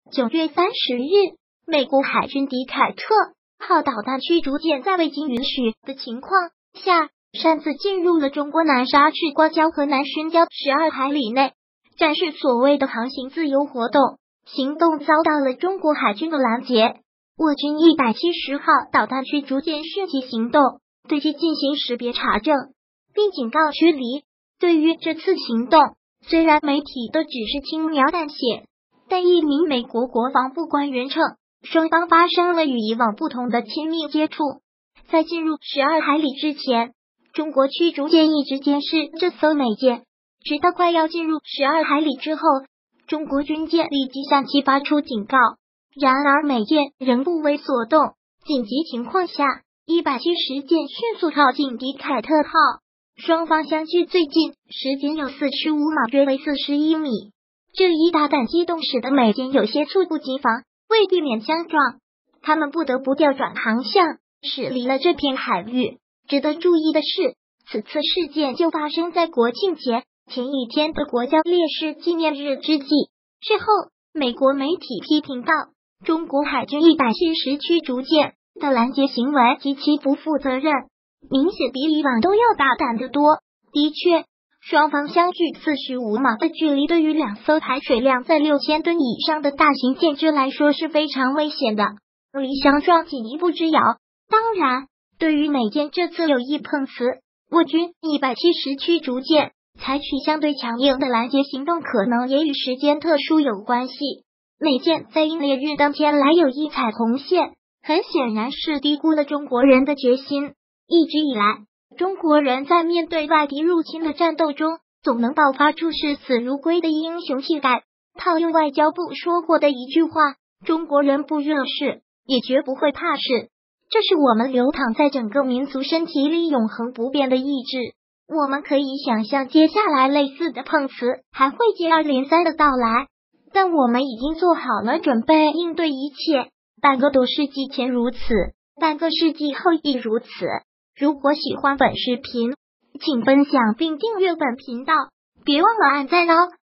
9月30日，美国海军迪凯特号导弹驱逐舰在未经允许的情况下，擅自进入了中国南沙至光礁和南巡礁12海里内，展示所谓的航行自由活动。行动遭到了中国海军的拦截。我军170号导弹驱逐舰迅即行动，对其进行识别查证，并警告驱离。对于这次行动，虽然媒体都只是轻描淡写，但一名美国国防部官员称，双方发生了与以往不同的亲密接触。在进入12海里之前，中国驱逐舰一直监视这艘美舰，直到快要进入12海里之后，中国军舰立即向其发出警告。然而美舰仍不为所动，紧急情况下，170舰迅速靠近迪凯特号，双方相距最近，时间有45码，约为41米。这一大胆机动使得美舰有些猝不及防，为避免相撞，他们不得不调转航向，驶离了这片海域。值得注意的是，此次事件就发生在国庆节前一天的国家烈士纪念日之际。事后，美国媒体批评道，中国海军170驱逐舰的拦截行为极其不负责任，明显比以往都要大胆得多。的确，双方相距45码的距离，对于两艘排水量在6000吨以上的大型舰只来说是非常危险的，离相撞仅一步之遥。当然，对于美舰这次有意碰瓷，我军170驱逐舰采取相对强硬的拦截行动，可能也与时间特殊有关系。美舰在英烈日当天来有意踩红线，很显然是低估了中国人的决心。一直以来，中国人在面对外敌入侵的战斗中，总能爆发出视死如归的英雄气概。套用外交部说过的一句话，中国人不惹事，也绝不会怕事。这是我们流淌在整个民族身体里永恒不变的意志。我们可以想象接下来类似的碰瓷还会接二连三的到来，但我们已经做好了准备应对一切。半个多世纪前如此，半个世纪后亦如此。如果喜欢本视频，请分享并订阅本频道，别忘了按赞哦。